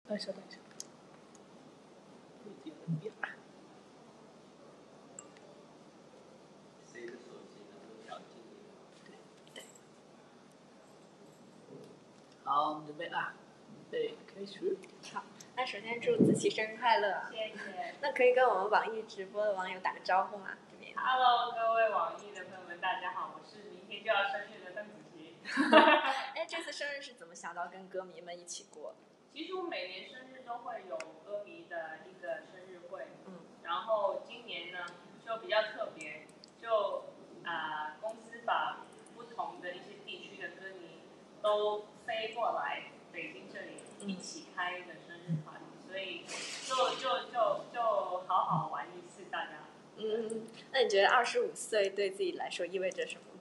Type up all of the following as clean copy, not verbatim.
等一下，位置有点变。 谁的手机能够调静音？ 对。好，我们准备啊，预备开始。 好，那首先祝子琪生日快乐！ 谢谢。 那可以跟我们网易直播的网友打个招呼吗？这边。 Hello， 各位网易的朋友们，大家好，我是明天就要生日的邓紫棋。 哎，这次生日是怎么想到跟歌迷们一起过？ 其实我每年生日都会有歌迷的一个生日会，然后今年呢就比较特别，就公司把不同的一些地区的歌迷都飞过来北京这里一起开一个生日团，所以就好好玩一次，大家。 那你觉得25岁对自己来说意味着什么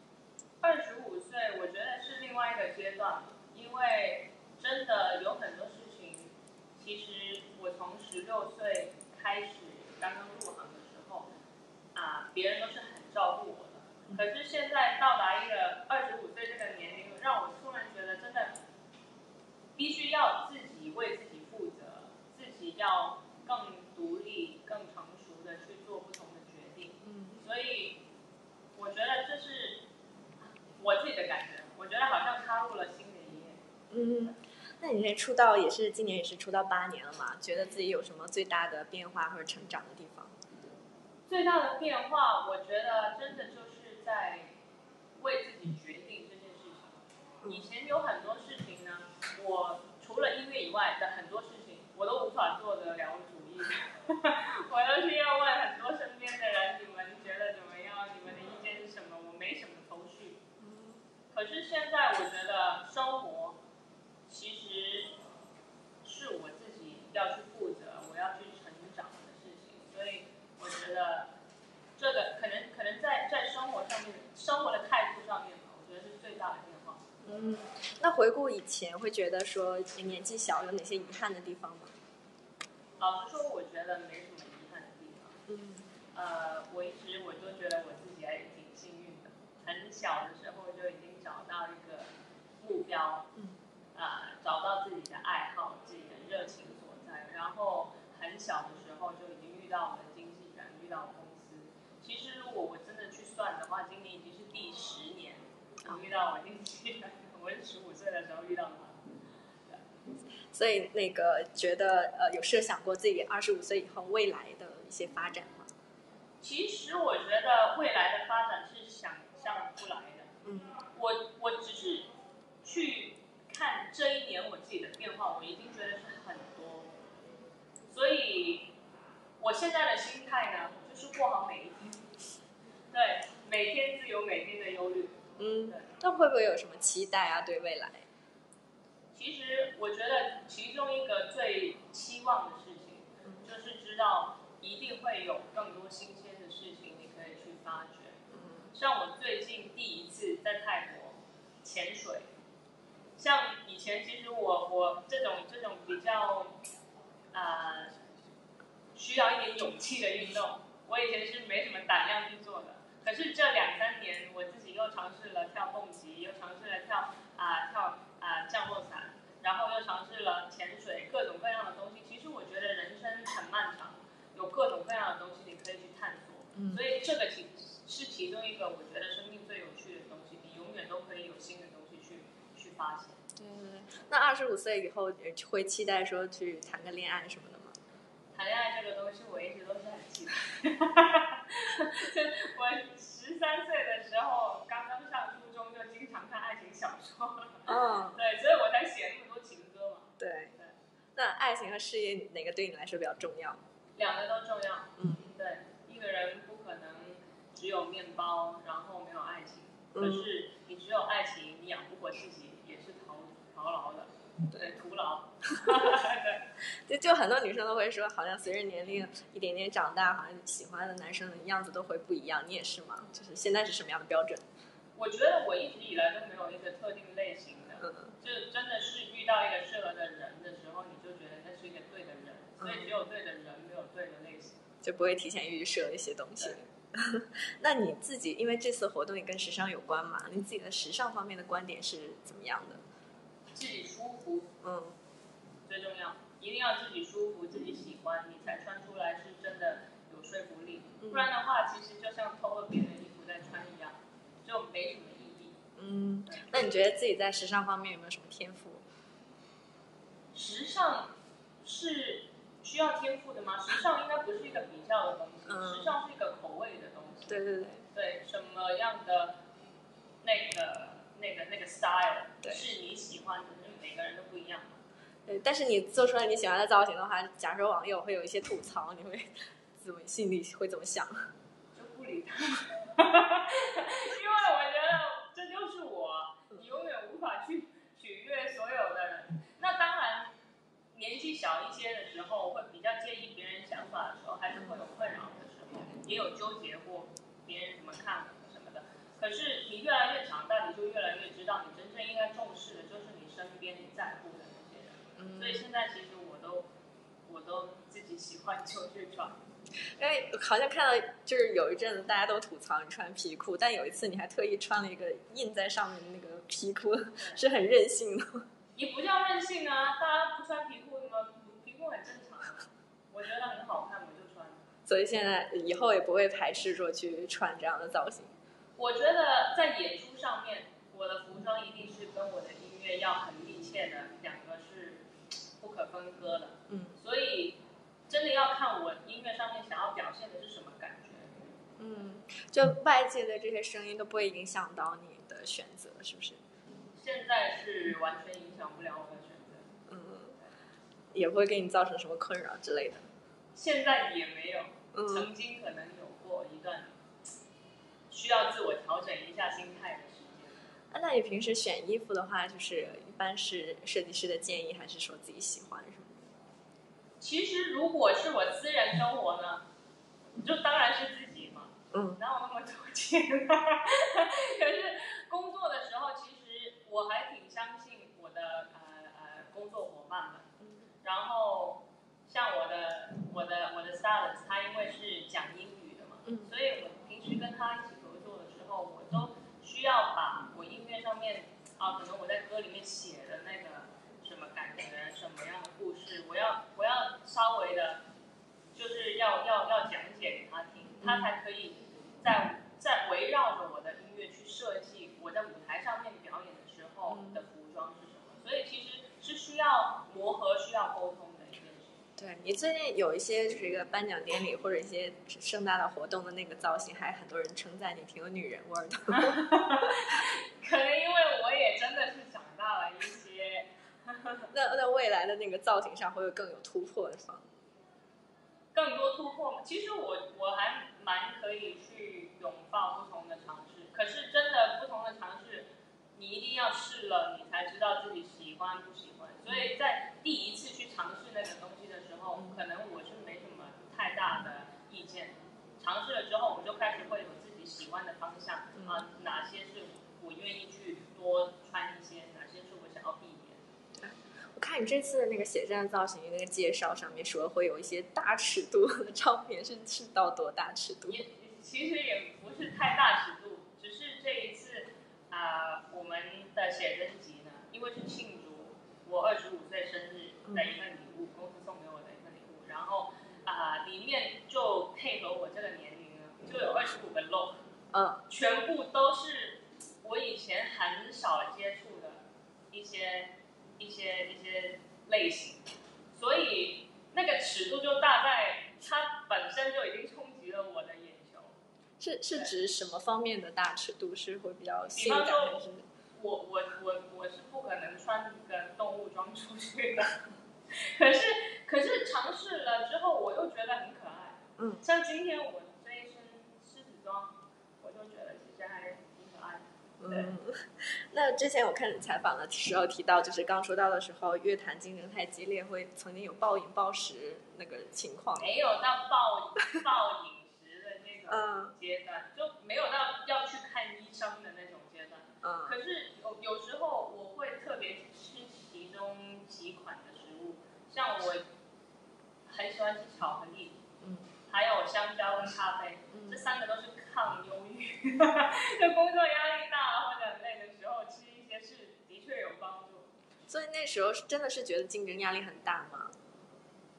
？25岁，我觉得是另外一个阶段，因为真的有很多事情，其实我从16岁开始刚刚入行的时候，别人都是很照顾我的。可是现在到达一个25岁这个年龄，让我突然觉得真的必须要自己为自己负责，自己要更独立、更成熟的去做不同的决定。所以我觉得这是我自己的感觉，我觉得好像踏入了新的一页。 那你这出道今年也是出道8年了嘛？觉得自己有什么最大的变化或者成长的地方？ 最大的变化，我觉得真的就是在为自己决定这件事情。以前有很多事情呢，我除了音乐以外的很多事情，我都无法做得了主意。我都需要问很多身边的人，你们觉得怎么样？你们的意见是什么？我没什么头绪。可是现在我觉得生活其实是我自己要去负责，我要去成长的事情，所以我觉得这个可能在生活上面，生活的态度上面，我觉得是最大的变化。 那回顾以前，会觉得说年纪小有哪些遗憾的地方吗？ 老实说，我觉得没什么遗憾的地方。我就觉得我自己还挺幸运的，很小的时候就已经找到一个目标，找到自己的爱好、自己的热情所在，然后很小的时候就已经遇到了经纪人，遇到了公司。其实如果我真的去算的话，今年已经是第10年，我遇到我经纪人，我是15岁的时候遇到他。 所以觉得有设想过自己25岁以后未来的一些发展吗？ 其实我觉得未来的发展是想象不来的。我只是去看这一年我自己的变化，我已经觉得是很多。所以我现在的心态呢，就是过好每一天。对，每天自有每天的忧虑。 那会不会有什么期待啊？对未来？ 其实我觉得其中一个最期望的事情，就是知道一定会有更多新鲜的事情你可以去发掘。像我最近第一次在泰国潜水，像以前其实我这种比较需要一点勇气的运动，我以前是没什么胆量去做的。可是这2-3年，我自己又尝试了跳蹦极，又尝试了跳降落伞，然后又尝试了潜水，各种各样的东西。其实我觉得人生很漫长，有各种各样的东西你可以去探索。所以这个是其中一个我觉得生命最有趣的东西，你永远都可以有新的东西去发现。 那25岁以后会期待说去谈个恋爱什么的吗？ 谈恋爱这个东西，我一直都是很期待。我13岁的时候，刚刚上初中，就经常看爱情小说。对，所以我才写那么多情歌嘛。 对。那爱情和事业哪个对你来说比较重要？ 两个都重要。对，一个人不可能只有面包，然后没有爱情。可是你只有爱情，你养不活自己，也是徒劳的。对，徒劳。 对，就很多女生都会说，好像随着年龄一点点长大，好像喜欢的男生的样子都会不一样。你也是吗？就是现在是什么样的标准？ 我觉得我一直以来都没有一个特定类型的，就真的是遇到一个适合的人的时候，你就觉得那是一个对的人，所以只有对的人，没有对的类型， 就不会提前预设一些东西。那你自己，因为这次活动也跟时尚有关嘛，你自己的时尚方面的观点是怎么样的？ 自己舒服，最重要。 一定要自己舒服、自己喜欢，你才穿出来是真的有说服力。不然的话，其实就像偷了别人的衣服在穿一样，就没什么意义。 那你觉得自己在时尚方面有没有什么天赋？ 时尚是需要天赋的吗？时尚应该不是一个比较的东西，时尚是一个口味的东西。对，什么样的那个 style 是你喜欢的，因为每个人都不一样嘛。 对，但是你做出来你喜欢的造型的话，假如网友会有一些吐槽，你会心里会怎么想？ 就不理他，因为我觉得这就是我，你永远无法去取悦所有的人。那当然，年纪小一些的时候，会比较介意别人想法的时候，还是会有困扰的时候，也有纠结过别人怎么看我什么的。可是你越来越长大，你就越来越知道，你真正应该重视的就是你身边你在乎的那些人。所以现在其实我都自己喜欢就去穿。 因为好像看到就是有一阵子大家都吐槽你穿皮裤，但有一次你还特意穿了一个印在上面的那个皮裤，是很任性的。 也不叫任性啊，大家不穿皮裤吗？皮裤很正常啊，我觉得很好看，我就穿。 所以现在以后也不会排斥说去穿这样的造型。 我觉得在演出上面，我的服装一定是跟我的音乐要很密切的，两个是不可分割的。所以真的要看我音乐上面想要表现的是什么感觉。 就外界的这些声音都不会影响到你的选择，是不是？ 现在是完全影响不了我的选择。 也不会给你造成什么困扰之类的。 现在也没有，曾经可能有过一段需要自我调整一下心态的时间。 那你平时选衣服的话，就是一般是设计师的建议，还是说自己喜欢什么？ 其实如果是我私人生活呢，就当然是自己嘛。哪有那么多钱？可是工作的时候，其实我还挺相信我的工作伙伴们。然后像我的 stylist， 他因为是讲英语的嘛，所以我平时跟他一起合作的时候，我都需要把我音乐上面可能我在歌里面写的那个什么感觉，什么样的故事，我要稍微的，就是要讲解给他听，他才可以在围绕着我的音乐去设计我在舞台上面表演的时候的服装是什么。所以其实是需要磨合、需要沟通的一件事。 对，你最近有一些就是一个颁奖典礼或者一些盛大的活动的那个造型，还很多人称赞你挺有女人味的。 可能因为我也真的是长大了一些。 那未来的那个造型上会有更有突破的方？ 更多突破嘛？其实我还蛮可以去拥抱不同的尝试，可是真的不同的尝试，你一定要试了，你才知道自己喜欢不喜欢。所以在第一次去尝试那个东西的时候，可能我是没什么太大的意见。尝试了之后，我就开始会有自己喜欢的方向哪些是我愿意去多穿一些，哪些是我想要避免。 我看你这次的那个写真造型那个介绍上面说会有一些大尺度的照片，是到多大尺度？ 其实也不是太大尺度，只是这一次我们的写真集呢，因为是庆祝我25岁生日的一份礼物，公司送给我的一份礼物，然后里面就配合我这个年龄呢，就有25个 look，全部都是我以前很少接触的一些类型，所以那个尺度就大概它本身就已经冲击了我的眼球。 是指什么方面的大尺度？是会比较性感还是？ 我是不可能穿个动物装出去的，可是尝试了之后，我又觉得很可爱。像今天我这一身狮子装，我就觉得其实还挺可爱的。 那之前我看你采访的时候提到，就是刚说到的时候，乐坛竞争太激烈，会曾经有暴饮暴食那个情况。 没有到暴饮食的那种阶段，就没有到要去看医生的那种阶段。可是有时候我会特别吃其中几款的食物，像我很喜欢吃巧克力，还有香蕉跟咖啡，这3个都是抗忧郁。就工作压力大或者很累的时候，吃一些是的确有帮助。 所以那时候真的是觉得竞争压力很大吗？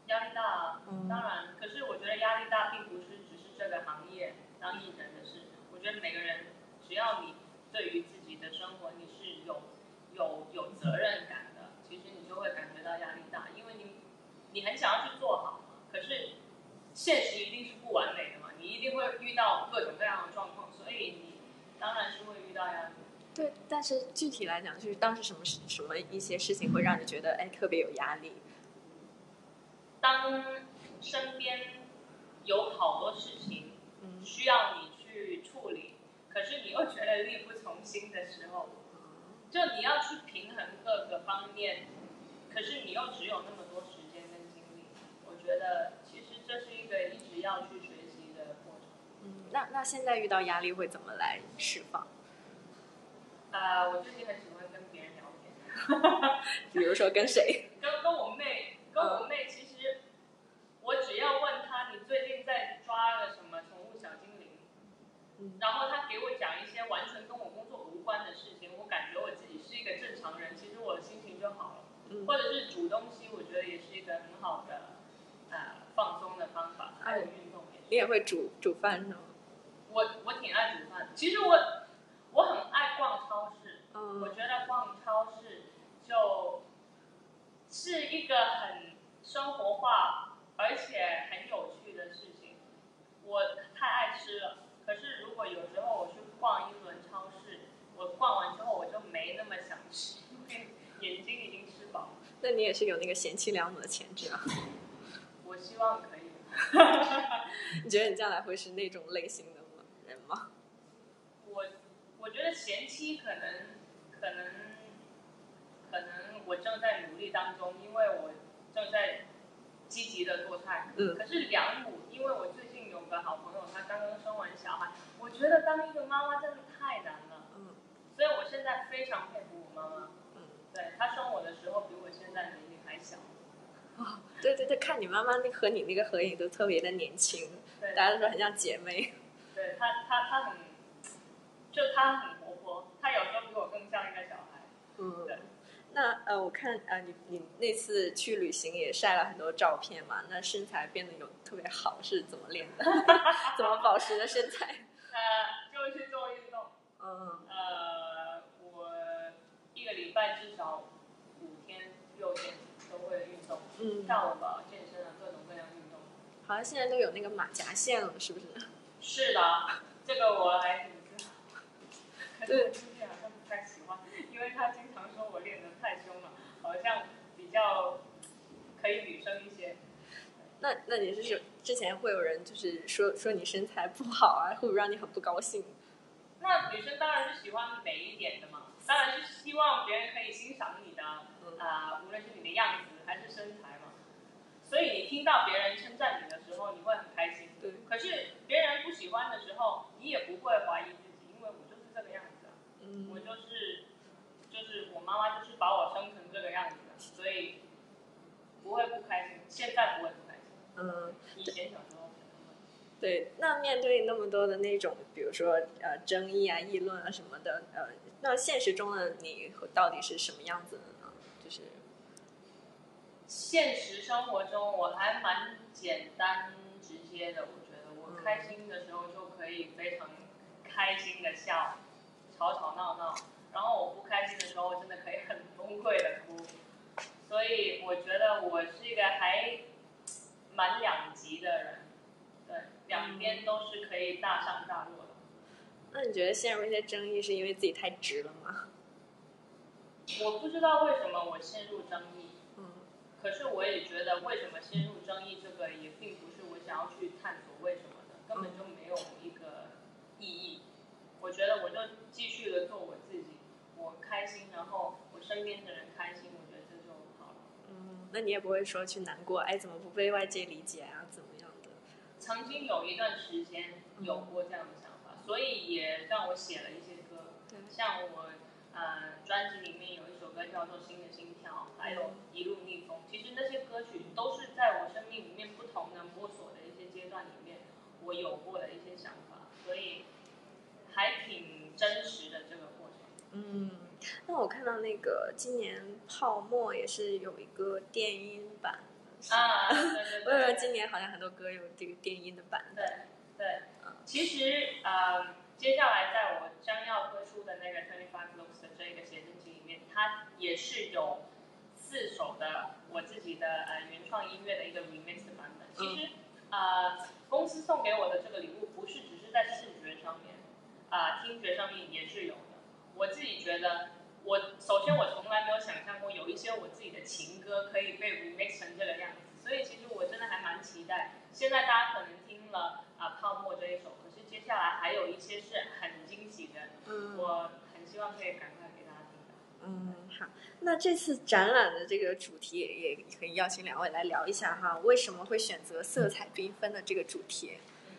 压力大啊， 嗯当然，可是我觉得压力大并不是只是这个行业当艺人的事，我觉得每个人只要你对于自己的生活你是有责任感的，其实你就会感觉到压力大，因为你很想要去做好嘛，可是现实一定是不完美的嘛，你一定会遇到各种各样的状况，所以你当然是会遇到压力。 对，但是具体来讲，就是当时什么一些事情会让你觉得特别有压力？ 当身边有好多事情需要你去处理，可是你又觉得力不从心的时候，就你要去平衡各个方面，可是你又只有那么多时间跟精力，我觉得其实这是一个一直要去学习的过程。 那现在遇到压力会怎么来释放？ 我最近很喜欢跟别人聊天， 比如说跟谁？ 跟我妹，其实我只要问她你最近在抓了什么宠物小精灵，然后她给我讲一些完全跟我工作无关的事情，我感觉我自己是一个正常人，其实我的心情就好了。或者是煮东西，我觉得也是一个很好的放松的方法，还有运动也是。 你也会煮饭是吗？ 我挺爱煮饭，其实我很爱逛超市，我觉得逛超市就是一个很生活化而且很有趣的事情。我太爱吃了，可是如果有时候我去逛一轮超市，我逛完之后我就没那么想吃，因为眼睛已经吃饱了。 那你也是有那个贤妻良母的潜质啊？ 我希望可以。 你觉得你将来会是那种类型的人吗？ 我觉得贤妻可能我正在努力当中，因为我正在积极的做菜。可是良母，因为我最近有个好朋友，她刚刚生完小孩，我觉得当一个妈妈真的太难了。所以我现在非常佩服我妈妈。对，她生我的时候比我现在年龄还小。 对对对，看你妈妈和你那个合影都特别的年轻，大家都说很像姐妹。 对，她很活泼，她有时候比我更像一个小孩。对。 那我看你那次去旅行也晒了很多照片嘛，那身材变得有特别好，是怎么练的？怎么保持的身材？ 就去做运动。我一个礼拜至少5天6天都会运动，跳舞啊、健身啊，各种各样运动。 好像现在都有那个马甲线了，是不是？ 是的，这个我还挺自豪。可是我最近好像不太喜欢，因为他经常说我练得太凶了，好像比较可以女生一些。 那你是之前会有人就是说你身材不好啊，会不会让你很不高兴？ 那女生当然是喜欢美一点的嘛，当然是希望别人可以欣赏你的无论是你的样子还是身材嘛。所以你听到别人称赞你的时候，你会很开心。 对。 可是别人不喜欢的时候，你也不会怀疑自己，因为我就是这个样子啊。我就是我妈妈就是把我生成这个样子的，所以不会不开心。现在不会不开心。以前小时候。 对，那面对那么多的那种，比如说争议啊、议论啊什么的，那现实中的你到底是什么样子的呢？就是现实生活中我还蛮简单直接的，我觉得我开心的时候就可以非常开心的笑，吵吵闹闹，然后我不开心的时候真的可以很崩溃的哭，所以我觉得我是一个还蛮两极的人。对，两边都是可以大上大落的。 那你觉得陷入一些争议是因为自己太直了吗？ 我不知道为什么我陷入争议。可是我也觉得为什么陷入争议这个也并不是我想要去探索为什么的，根本就没有一个意义。我觉得我就继续的做我自己，我开心，然后我身边的人开心，我觉得这就好了。 那你也不会说去难过，怎么不被外界理解啊，怎么样的？ 曾经有一段时间有过这样的想法，所以也让我写了一些歌。像我专辑里面有一首歌叫做《新的心跳》，还有《一路逆风》。其实那些歌曲都是在我生命里面不同的摸索的一些阶段里面，我有过的一些想法，所以还挺真实的这个过程。 那我看到那个今年泡沫也是有一个电音版， 啊，对对对。 我有说今年好像很多歌有这个电音的版。 对对，其实接下来在我将要推出的那个 25 Looks 的这个写真集里面，它也是有4首的我自己的原创音乐的一个 remix 的版本。其实公司送给我的这个礼物不是只是在视觉上面，听觉上面也是有的。我自己觉得，首先我从来没有想象过有一些我自己的情歌可以被 remix 成这个样子，所以其实我真的还蛮期待。现在大家可能听了泡沫这一首，可是接下来还有一些是很惊喜的，我很希望可以赶快给大家听到。 好，那这次展览的这个主题也可以邀请2位来聊一下哈，为什么会选择色彩缤纷的这个主题？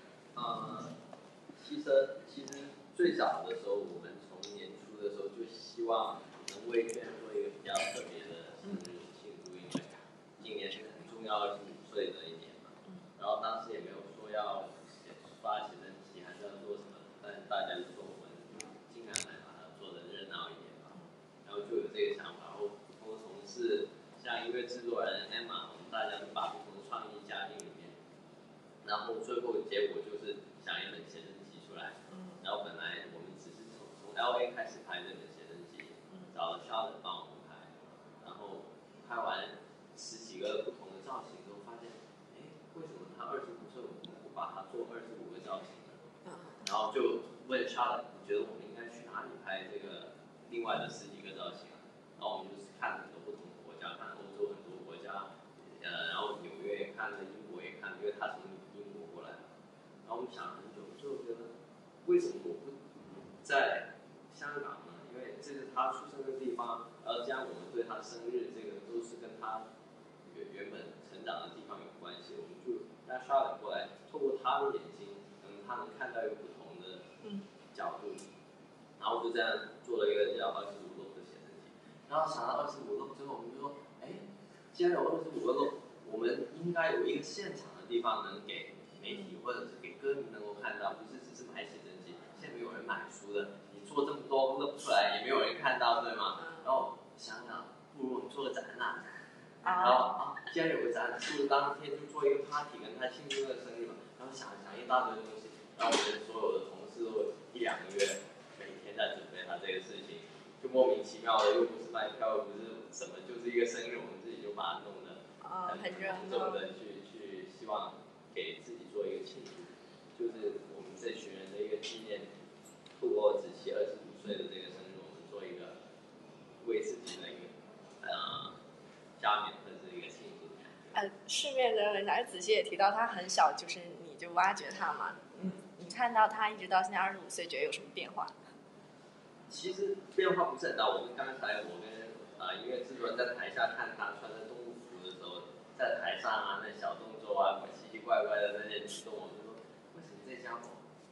其实最早的时候，我们从年初的时候就希望能为圈做一个比较特别的生日庆祝，因为今年是很重要的25岁的一年嘛。然后当时也没有说要发写真集还是要做什么，但是大家就说我们尽量来把它做得热闹一点吧。然后就有这个想法，然后从事像音乐制作人 Emma， 我们大家都把不同的创意加进里面，然后最后结果就是想一本写真集出来。然后本来我们只是从 LA 开始拍这本写真集，找了 Charlotte 帮我们拍，然后拍完10几个不同的造型之后，发现，为什么他25岁我们不把他做25个造型呢？然后就问 Charlotte， 你觉得我们应该去哪里拍这个另外的10几个造型？然后我们就是看很多不同的国家，看欧洲很多国家，然后纽约也看了，英国也看了，因为他从英国过来。然后我们想了很久，最后觉得为什么我不在香港呢？因为这是他出生的地方，这样我们对他生日这个都是跟他原本成长的地方有关系。我们就让 Charlotte 过来，透过他的眼睛，他能看到一个不同的角度。然后就这样做了一个叫25 Look 的写真集。然后想到25 Look 之后，我们就说，既然有25个 Look， 我们应该有一个现场的地方能给媒体或者是给歌迷能够看到，不是只是买写真集。现在没有人买书的，你做这么多弄出来也没有人看到，对吗？然后想想，不如我们做个展览。然后既然有个展览，是不是当天就做一个 party 跟他庆祝那个生日嘛？然后想一大堆东西，然后我们所有的同事都1、2个月每天在准备他这个事情，就莫名其妙的，又不是卖票，又不是什么，就是一个生日，我们自己就把它弄得很热闹的去希望给自己做一个庆祝，就是我们这群人的一个纪念。透过子琪25岁的这个生日，我们做一个为自己的一个加冕或者是一个庆祝。 市面的人家子琪也提到，他很小就是你就挖掘他嘛，你看到他一直到现在25岁，觉得有什么变化？ 其实变化不是很大。我们刚才我跟音乐制作人在台下看他穿着动物服的时候，在台上那小动作奇奇怪怪的那些举动，我就说，为什么这家伙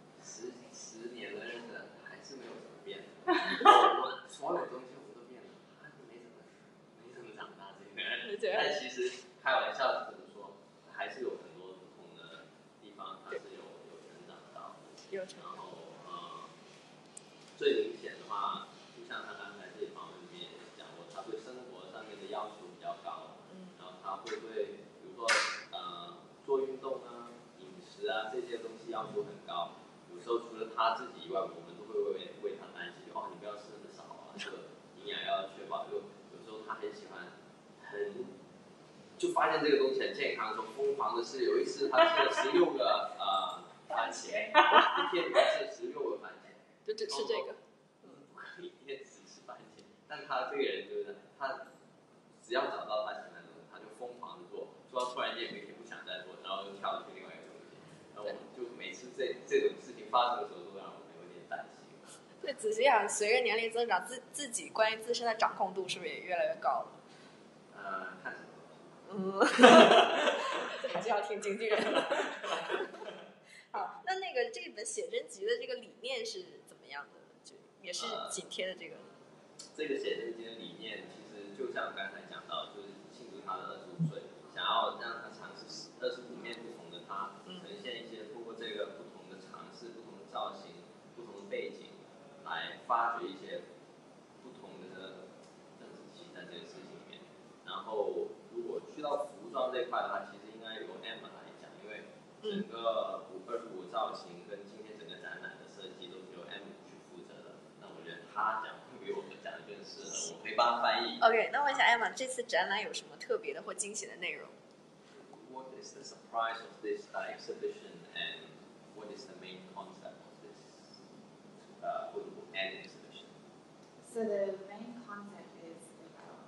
10年的日子还是没有怎么变？我所有东西我都变了，他没怎么长大这个人。但其实开玩笑是这么说，还是有很多不同的地方，他是有成长到。然后最明显的话，就像他刚才这一访问里面也讲过，他对生活上面的要求比较高。然后他会对，比如说做运动啊、饮食啊这些东西要求很高。有时候除了他自己以外，我们都会为他担心。你不要吃那么少啊，这个营养要确保。有时候他很喜欢，就发现这个东西很健康的时候，疯狂的吃。有一次他吃了16个番茄，一天里面吃16个番茄。 就只吃这个， 不可以一天只吃番茄。但他这个人就是他，只要找到他喜欢的东西，他就疯狂的做，做到突然间有一天不想再做，然后又跳去另外一个东西。然后我们就每次这种事情发生的时候，都让我们有点担心。 对，仔细想，随着年龄增长，自己关于自身的掌控度是不是也越来越高了？ 看什么东西？这还是要听经纪人了。好，那这本写真集的这个理念是怎么样的？就也是紧贴的这个。 这个写真集的理念其实就像刚才讲到，就是庆祝他的25岁，想要让他尝试25面不同的他，呈现一些通过这个不同的尝试、不同的造型、不同的背景，来发掘一些不同的政治期在这个事情里面。然后如果去到服装这块块的话，其实应该由 Emma 来讲，因为整个525造型跟今天整个展览的设计都是由 Emma 去负责的。那我觉得他讲会比我讲的更适合，我可以帮他翻译。 OK， 那问一下 Emma， 这次展览有什么特别的或惊喜的内容 ？What is the surprise of this exhibition, and what is the main concept of this photo book and exhibition? So the main concept is about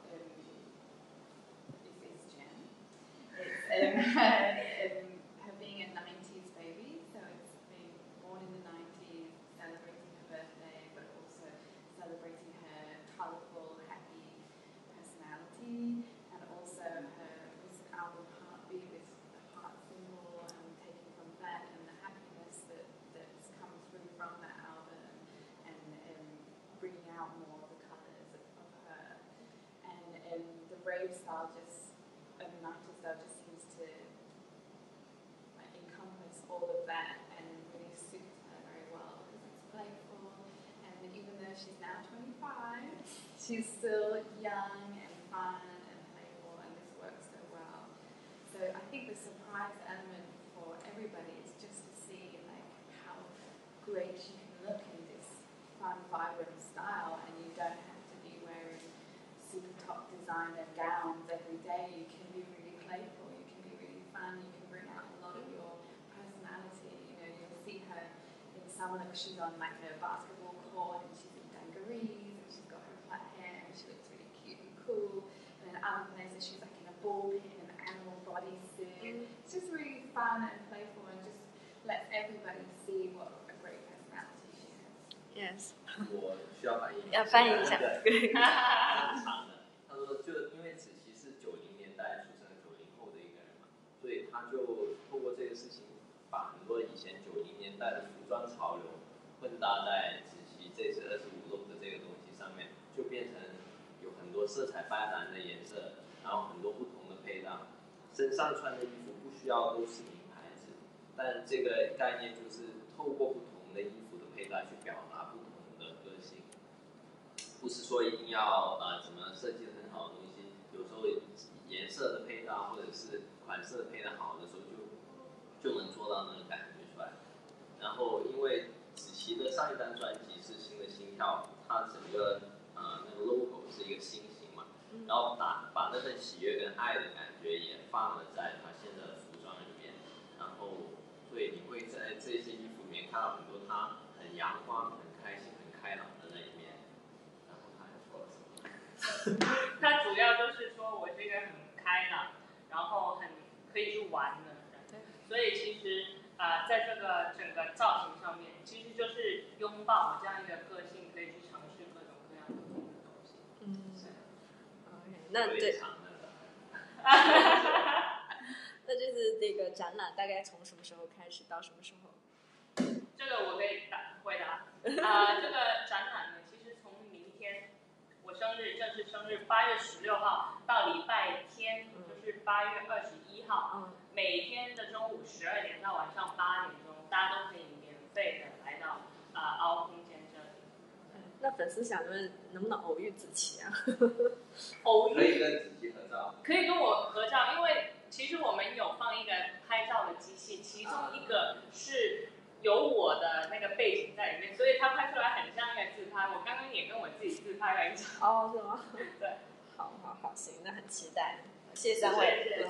is Jen. It's her being a 90s baby, so it's being born in the 90s, celebrating her birthday, but also celebrating her colourful, happy personality, and also her recent album Heartbeat with the heart symbol, and taking from that and the happiness that's come through from that album, and bringing out more of the colours of her. And the rave style just, the 90s style just seems to like encompass all of that and really suits her very well because it's playful, and even though she's now 25, she's still young and fun and playful, and this works so well. So I think the surprise element for everybody is just to see like how great she can look in this fun, vibrant style, and you don't have to be wearing super top designer gowns every day. You can be really playful, you can be really fun, you can bring out a lot of your personality. You know, you'll see her in some looks, she's on like a basketball court and she's in dungarees and she's got her flat hair and she looks really cute and cool. And then other places she's like in a ball pit and an animal bodysuit. It's just really fun and playful and just lets everybody see what a great personality she has. Yes， 我需要翻译吗？ 要翻译一下。 很长的。他说，就因为子琪是90年代出生的90后的一个人嘛，所以他就透过这个事情，把很多以前90年代的服装潮流混搭在子琪这次25 look 的这个东西上面，就变成有很多色彩斑斓的颜色，然后很多不同的配搭。身上穿的衣服不需要都是名牌子，但这个概念就是透过不同的衣服的配搭去表达不同的个性，不是说一定要怎么设计的很好的东西，有时候颜色的配搭或者是款式的配搭好的时候就能做到那个感觉出来。然后因为子琪的上一张专辑是新的心跳，它整个那个 logo 是一个心形嘛，然后把那份喜悦跟爱的感觉也放了在他现在的服装里面，然后所以你会在这些衣服里面看到很多他很阳光、很开心、很开朗的那一面。然后他还说了什么？ 他主要就是说我这个很开朗，然后很可以去玩的人，所以其实在这个整个造型上面，其实就是拥抱我这样一个个性，可以去尝试各种各样不同的东西。 OK， 那对，那这次这个展览大概从什么时候开始到什么时候？ 这个我可以回答。这个展览呢，其实从明天我生日正式生日8月16号到礼拜天，就是8月21号，每天的中午12点到晚上8点钟，大家都可以免费的来到凹空间这里。 那粉丝想问，能不能偶遇子琪啊？ 偶遇可以跟子琪合照， 可以跟我合照，因为其实我们有放一个拍照的机器，其中一个是有我的那个背景在里面，所以它拍出来很像一个自拍。我刚刚也跟我自己自拍了一张。 哦，是吗？ 对， 好，行，那很期待。谢谢三位， 谢谢。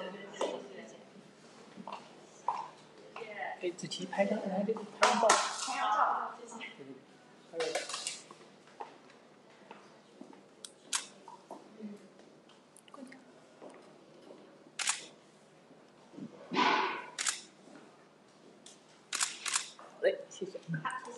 给子琪拍张，来这个拍张照。 拍张照，谢谢。好嘞，谢谢。